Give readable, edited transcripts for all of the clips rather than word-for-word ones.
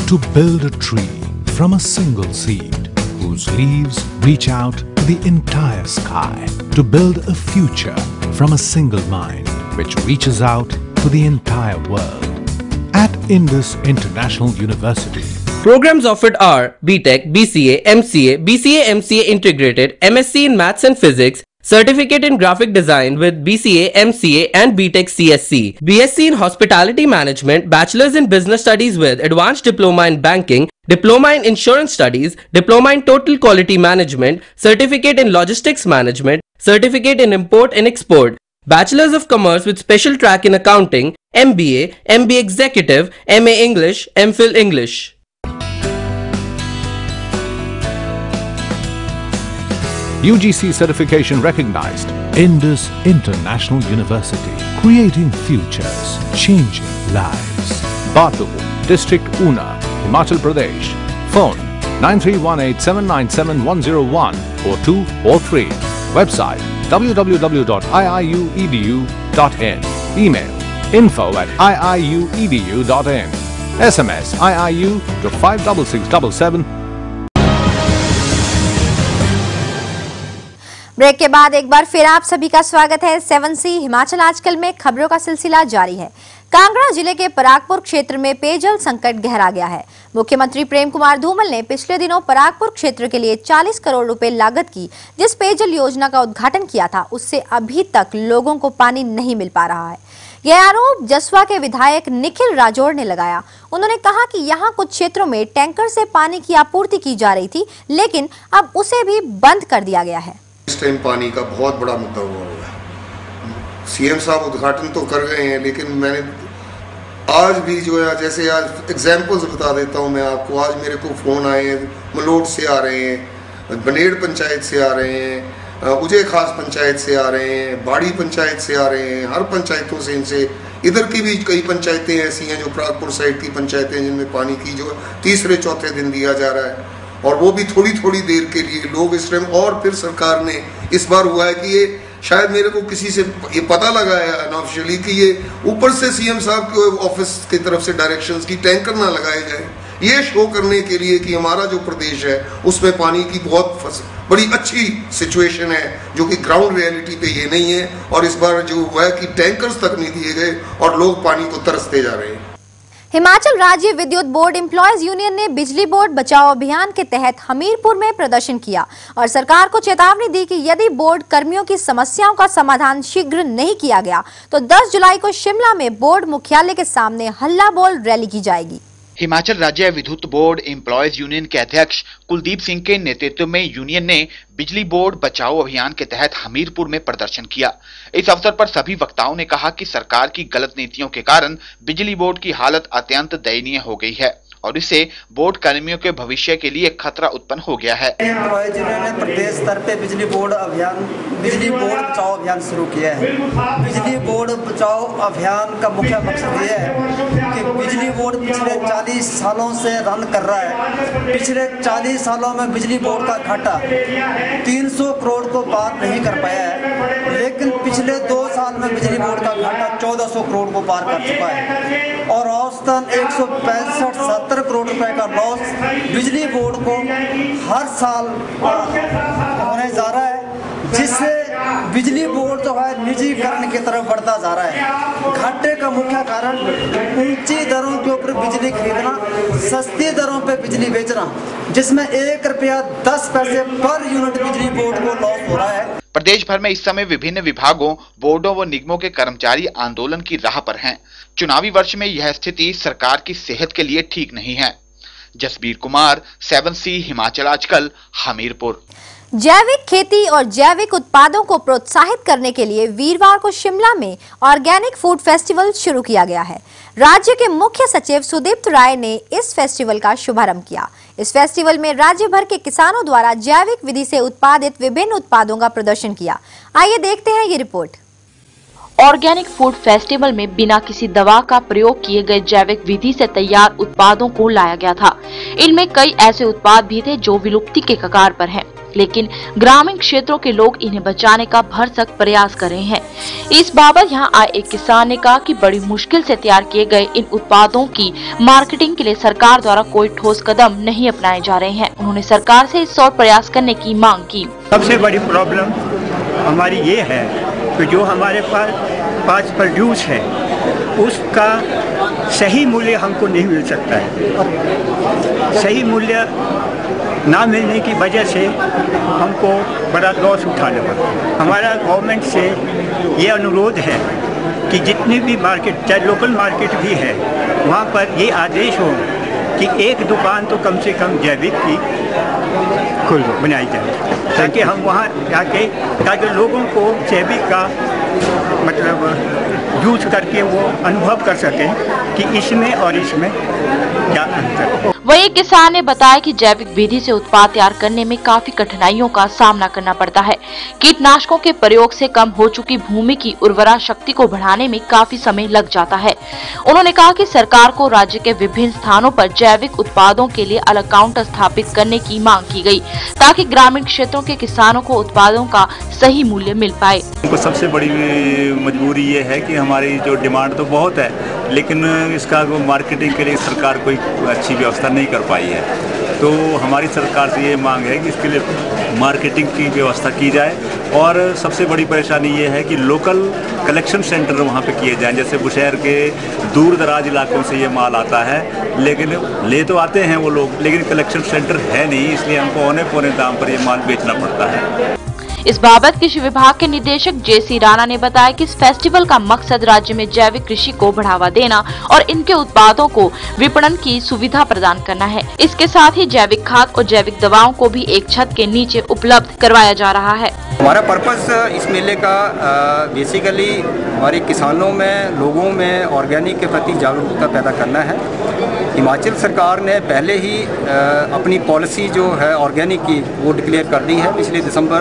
to build a tree from a single seed, whose leaves reach out to the entire sky. To build a future from a single mind, which reaches out to the entire world. At Indus International University, programs offered are BTech, BCA, MCA, BCA MCA Integrated, MSc in Maths and Physics, Certificate in Graphic Design with BCA, MCA and BTech CSC, BSc in Hospitality Management, Bachelor's in Business Studies with Advanced Diploma in Banking, Diploma in Insurance Studies, Diploma in Total Quality Management, Certificate in Logistics Management, Certificate in Import and Export, Bachelor's of Commerce with Special Track in Accounting, MBA, MBA Executive, MA English, MPhil English. UGC certification recognized. Indus International University, creating futures, changing lives. Batu, District Una, Himachal Pradesh. Phone 9318797101 or 2 or 3. Website www.iiuedu.in. Email info@iiuedu.in. SMS IIU to 56677. Break के बाद एक बार फिर आप सभी का स्वागत है। 7C Himachal आजकल में खबरों का सिलसिला जारी है। कांगड़ा जिले के परागपुर क्षेत्र में पेयजल संकट गहरा गया है। मुख्यमंत्री प्रेम कुमार धूमल ने पिछले दिनों परागपुर क्षेत्र के लिए 40 करोड़ रुपए लागत की जिस पेयजल योजना का उद्घाटन किया था, उससे अभी तक लोगों को पानी नहीं मिल पा रहा है। यह आरोप जसवा के विधायक निखिल राजौड़ ने लगाया। उन्होंने कहा कि यहाँ कुछ क्षेत्रों में टैंकर से पानी की आपूर्ति की जा रही थी, लेकिन अब उसे भी बंद कर दिया गया है। इस टाइम पानी का बहुत बड़ा मुद्दा हुआ है। सीएम साहब उद्घाटन तो कर गए हैं, लेकिन मैंने आज भी जो है, जैसे आज एग्जांपल्स बता देता हूं मैं आपको। आज मेरे को फ़ोन आए हैं, मलोट से आ रहे हैं, बनेड़ पंचायत से आ रहे हैं, उजय खास पंचायत से आ रहे हैं, बाड़ी पंचायत से आ रहे हैं। हर पंचायतों से इनसे इधर की भी कई पंचायतें ऐसी हैं जो परागपुर साइड की पंचायतें जिनमें पानी की जो तीसरे चौथे दिन दिया जा रहा है, और वो भी थोड़ी थोड़ी देर के लिए। लोग इस टाइम, और फिर सरकार ने इस बार हुआ है कि ये शायद मेरे को किसी से ये पता लगा है अनऑफिशियली कि ये ऊपर से सीएम साहब के ऑफिस की तरफ से डायरेक्शंस की टैंकर ना लगाए जाए, ये शो करने के लिए कि हमारा जो प्रदेश है उसमें पानी की बहुत बड़ी अच्छी सिचुएशन है, जो कि ग्राउंड रियलिटी पे ये नहीं है। और इस बार जो हुआ है कि टैंकर्स तक नहीं दिए गए और लोग पानी को तरसते जा रहे हैं। हिमाचल राज्य विद्युत बोर्ड एम्प्लॉयज यूनियन ने बिजली बोर्ड बचाओ अभियान के तहत हमीरपुर में प्रदर्शन किया और सरकार को चेतावनी दी कि यदि बोर्ड कर्मियों की समस्याओं का समाधान शीघ्र नहीं किया गया तो 10 जुलाई को शिमला में बोर्ड मुख्यालय के सामने हल्ला बोल रैली की जाएगी। हिमाचल राज्य विद्युत बोर्ड एम्प्लॉयज यूनियन के अध्यक्ष कुलदीप सिंह के नेतृत्व में यूनियन ने बिजली बोर्ड बचाओ अभियान के तहत हमीरपुर में प्रदर्शन किया। इस अवसर पर सभी वक्ताओं ने कहा कि सरकार की गलत नीतियों के कारण बिजली बोर्ड की हालत अत्यंत दयनीय हो गई है और इससे बोर्ड कर्मियों के भविष्य के लिए खतरा उत्पन्न हो गया है। जिन्होंने प्रदेश स्तर पे बिजली बोर्ड बचाओ अभियान शुरू किया है। बिजली बोर्ड बचाओ अभियान का मुख्य मकसद ये है कि बिजली बोर्ड पिछले 40 सालों से रन कर रहा है। पिछले 40 सालों में बिजली बोर्ड का घाटा 300 करोड़ को पार नहीं कर पाया है, लेकिन पिछले 2 साल में बिजली बोर्ड का घाटा 1400 करोड़ को पार कर चुका है और औसतन 165-70 करोड़ रुपए का लॉस बिजली बोर्ड को हर साल होने जा रहा है, जिससे बिजली बोर्ड जो है निजीकरण की तरफ बढ़ता जा रहा है। घाटे का मुख्य कारण ऊंची दरों के ऊपर बिजली खरीदना, सस्ती दरों पे बिजली बेचना, जिसमें 1 रुपया 10 पैसे पर यूनिट बिजली बोर्ड को लॉस हो रहा है। प्रदेश भर में इस समय विभिन्न विभागों, बोर्डों व निगमों के कर्मचारी आंदोलन की राह पर हैं। चुनावी वर्ष में यह स्थिति सरकार की सेहत के लिए ठीक नहीं है। जसबीर कुमार, 7C हिमाचल आजकल, हमीरपुर। जैविक खेती और जैविक उत्पादों को प्रोत्साहित करने के लिए वीरवार को शिमला में ऑर्गेनिक फूड फेस्टिवल शुरू किया गया है। राज्य के मुख्य सचिव सुदीप्त राय ने इस फेस्टिवल का शुभारंभ किया। इस फेस्टिवल में राज्य भर के किसानों द्वारा जैविक विधि से उत्पादित विभिन्न उत्पादों का प्रदर्शन किया। आइए देखते हैं ये रिपोर्ट। ऑर्गेनिक फूड फेस्टिवल में बिना किसी दवा का प्रयोग किए गए जैविक विधि से तैयार उत्पादों को लाया गया था। इनमें कई ऐसे उत्पाद भी थे जो विलुप्ति के कगार पर हैं, लेकिन ग्रामीण क्षेत्रों के लोग इन्हें बचाने का भरसक प्रयास कर रहे हैं। इस बाबत यहां आए एक किसान ने कहा कि बड़ी मुश्किल से तैयार किए गए इन उत्पादों की मार्केटिंग के लिए सरकार द्वारा कोई ठोस कदम नहीं अपनाए जा रहे हैं। उन्होंने सरकार से इस ओर प्रयास करने की मांग की। सबसे बड़ी प्रॉब्लम हमारी ये है कि जो हमारे पास प्रोड्यूस है उसका सही मूल्य हमको नहीं मिल सकता है। सही मूल्य ना मिलने की वजह से हमको बड़ा लॉस उठाना पड़ता है। हमारा गवर्नमेंट से ये अनुरोध है कि जितनी भी मार्केट, चाहे लोकल मार्केट भी है, वहाँ पर ये आदेश हो कि एक दुकान तो कम से कम जैविक की बनाई जाए, ताकि हम वहाँ जाके ताकि लोगों को जैविक का मतलब यूज करके वो अनुभव कर सकें कि इसमें और इसमें क्या अंतर। वही किसान ने बताया कि जैविक विधि से उत्पाद तैयार करने में काफी कठिनाइयों का सामना करना पड़ता है। कीटनाशकों के प्रयोग से कम हो चुकी भूमि की उर्वरा शक्ति को बढ़ाने में काफी समय लग जाता है। उन्होंने कहा कि सरकार को राज्य के विभिन्न स्थानों पर जैविक उत्पादों के लिए अलग काउंटर स्थापित करने की मांग की गई, ताकि ग्रामीण क्षेत्रों के किसानों को उत्पादों का सही मूल्य मिल पाए। सबसे बड़ी मजबूरी ये है कि हमारी जो डिमांड तो बहुत है, लेकिन इसका मार्केटिंग के लिए सरकार कोई अच्छी व्यवस्था नहीं कर पाई है। तो हमारी सरकार से ये मांग है कि इसके लिए मार्केटिंग की व्यवस्था की जाए, और सबसे बड़ी परेशानी ये है कि लोकल कलेक्शन सेंटर वहाँ पे किए जाएं। जैसे बुशहर के दूर दराज इलाकों से ये माल आता है, लेकिन ले तो आते हैं वो लोग, लेकिन कलेक्शन सेंटर है नहीं, इसलिए हमको औने पौने दाम पर ये माल बेचना पड़ता है। इस बाबत कृषि विभाग के निदेशक जे.सी. राणा ने बताया कि इस फेस्टिवल का मकसद राज्य में जैविक कृषि को बढ़ावा देना और इनके उत्पादों को विपणन की सुविधा प्रदान करना है। इसके साथ ही जैविक खाद और जैविक दवाओं को भी एक छत के नीचे उपलब्ध करवाया जा रहा है। हमारा पर्पस इस मेले का बेसिकली हमारे किसानों में, लोगों में ऑर्गेनिक के प्रति जागरूकता पैदा करना है। हिमाचल सरकार ने पहले ही अपनी पॉलिसी जो है ऑर्गेनिक की वो डिक्लेयर कर दी है। पिछले दिसंबर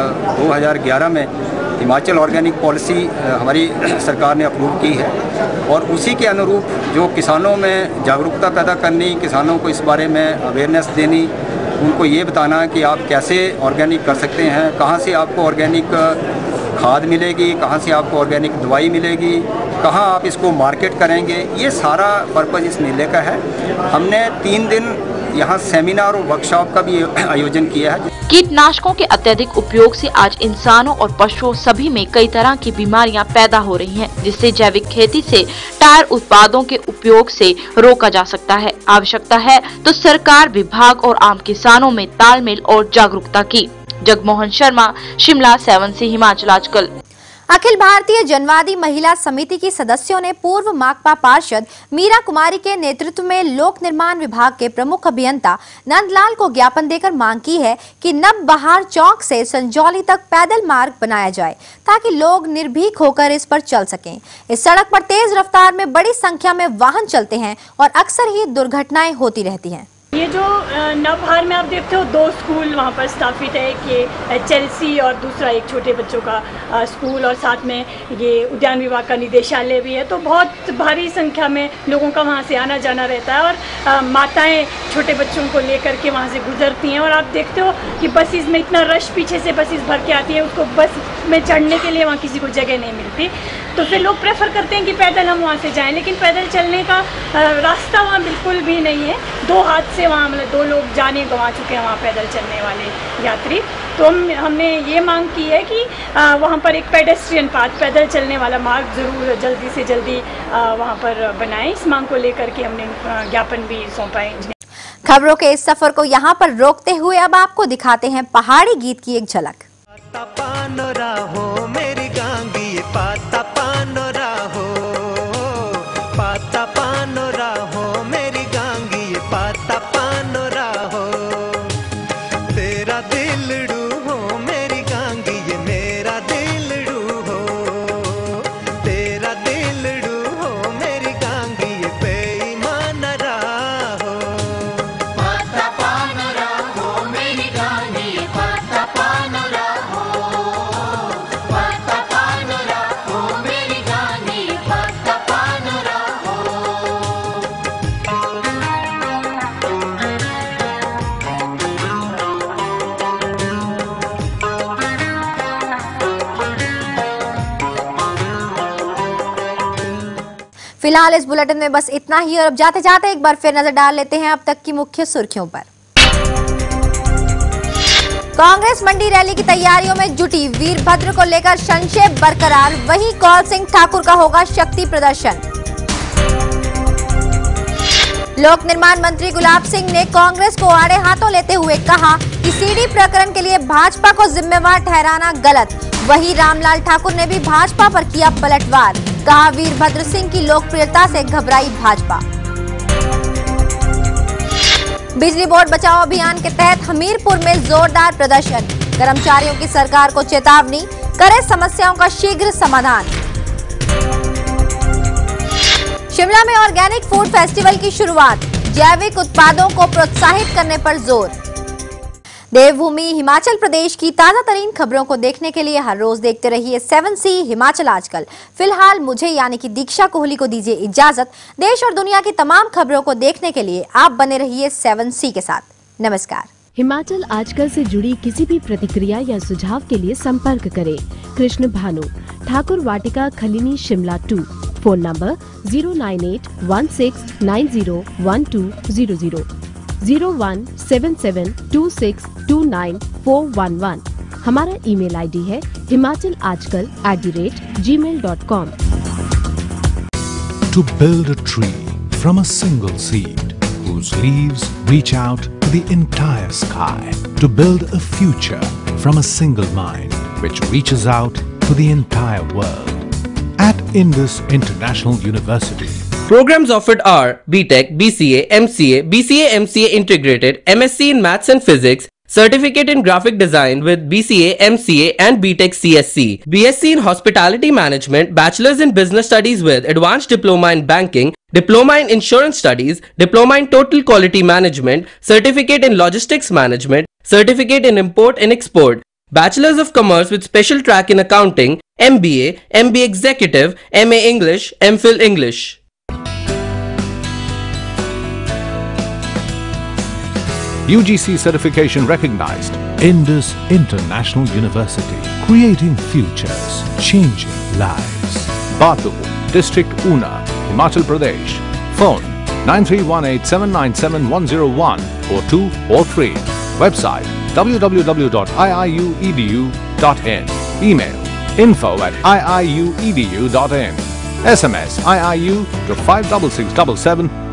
2011 में हिमाचल ऑर्गेनिक पॉलिसी हमारी सरकार ने अप्रूव की है, और उसी के अनुरूप जो किसानों में जागरूकता पैदा करनी, किसानों को इस बारे में अवेयरनेस देनी, उनको ये बताना कि आप कैसे ऑर्गेनिक कर सकते हैं, कहाँ से आपको ऑर्गेनिक खाद मिलेगी, कहाँ से आपको ऑर्गेनिक दवाई मिलेगी, कहाँ आप इसको मार्केट करेंगे, ये सारा पर्पज़ इस मेले का है। हमने 3 दिन यहाँ सेमिनार और वर्कशॉप का भी आयोजन किया है। कीटनाशकों के अत्यधिक उपयोग से आज इंसानों और पशुओं सभी में कई तरह की बीमारियां पैदा हो रही हैं, जिससे जैविक खेती से टायर उत्पादों के उपयोग से रोका जा सकता है। आवश्यकता है तो सरकार, विभाग और आम किसानों में तालमेल और जागरूकता की। जगमोहन शर्मा, शिमला, 7C हिमाचल आजकल। अखिल भारतीय जनवादी महिला समिति की सदस्यों ने पूर्व माकपा पार्षद मीरा कुमारी के नेतृत्व में लोक निर्माण विभाग के प्रमुख अभियंता नंदलाल को ज्ञापन देकर मांग की है कि नव बहार चौक से संजौली तक पैदल मार्ग बनाया जाए, ताकि लोग निर्भीक होकर इस पर चल सकें। इस सड़क पर तेज रफ्तार में बड़ी संख्या में वाहन चलते हैं और अक्सर ही दुर्घटनाएं होती रहती हैं। ये जो नवबहार में आप देखते हो 2 स्कूल वहाँ पर स्थापित है, कि HLC और दूसरा एक छोटे बच्चों का स्कूल, और साथ में ये उद्यान विभाग का निदेशालय भी है। तो बहुत भारी संख्या में लोगों का वहाँ से आना जाना रहता है, और माताएं छोटे बच्चों को लेकर के वहाँ से गुजरती हैं। और आप देखते हो कि बसेस में इतना रश, पीछे से बसेस भर के आती है, उसको बस में चढ़ने के लिए वहाँ किसी को जगह नहीं मिलती। तो फिर लोग प्रेफर करते हैं कि पैदल हम वहाँ से जाएं, लेकिन पैदल चलने का रास्ता वहाँ बिल्कुल भी नहीं है। 2 हाथ से वहाँ मतलब 2 लोग जाने गंवा चुके हैं वहाँ पैदल चलने वाले यात्री। तो हमने ये मांग की है कि वहाँ पर एक पेडेस्ट्रियन पाथ, पैदल चलने वाला मार्ग ज़रूर जल्दी से जल्दी वहाँ पर बनाएं। इस मांग को लेकर के हमने ज्ञापन भी सौंपा है। खबरों के इस सफर को यहाँ पर रोकते हुए अब आपको दिखाते हैं पहाड़ी गीत की एक झलक। फिलहाल इस बुलेटिन में बस इतना ही और अब जाते जाते एक बार फिर नजर डाल लेते हैं अब तक की मुख्य सुर्खियों पर। कांग्रेस मंडी रैली की तैयारियों में जुटी, वीरभद्र को लेकर संशय बरकरार, वहीं कौल सिंह ठाकुर का होगा शक्ति प्रदर्शन। लोक निर्माण मंत्री गुलाब सिंह ने कांग्रेस को आड़े हाथों लेते हुए कहा कि सीडी प्रकरण के लिए भाजपा को जिम्मेवार ठहराना गलत। वहीं रामलाल ठाकुर ने भी भाजपा पर किया पलटवार, कहा वीरभद्र सिंह की लोकप्रियता से घबराई भाजपा। बिजली बोर्ड बचाओ अभियान के तहत हमीरपुर में जोरदार प्रदर्शन, कर्मचारियों की सरकार को चेतावनी, करे समस्याओं का शीघ्र समाधान। शिमला में ऑर्गेनिक फूड फेस्टिवल की शुरुआत, जैविक उत्पादों को प्रोत्साहित करने पर जोर। देवभूमि हिमाचल प्रदेश की ताजा तरीन खबरों को देखने के लिए हर रोज देखते रहिए 7C हिमाचल आजकल। फिलहाल मुझे यानी कि दीक्षा कोहली को दीजिए इजाजत। देश और दुनिया की तमाम खबरों को देखने के लिए आप बने रहिए 7C के साथ। नमस्कार। हिमाचल आजकल से जुड़ी किसी भी प्रतिक्रिया या सुझाव के लिए संपर्क करें कृष्ण भानु, ठाकुर वाटिका, खलीनी, शिमला 2। Phone number 09816901200, 017726294111। हमारा ईमेल आईडी है himachalajkal@gmail.com। To build a tree from a single seed whose leaves reach out to the entire sky. To build a future from a single mind which reaches out to the entire world. At Indus International University. Programs offered are BTech, BCA, MCA, BCA MCA Integrated, MSc in Maths and Physics, Certificate in Graphic Design with BCA, MCA and BTech CSC, BSc in Hospitality Management, Bachelor's in Business Studies with Advanced Diploma in Banking, Diploma in Insurance Studies, Diploma in Total Quality Management, Certificate in Logistics Management, Certificate in Import and Export, Bachelor's of Commerce with Special Track in Accounting, MBA, MBA Executive, MA English, MPhil English. UGC certification recognized. Indus International University. Creating futures, changing lives. Batu, District Una, Himachal Pradesh. Phone 9318797101 or 2 or 3. Website www.iiuedu.in. Email info@iiuedu.in. SMS IIU to 56677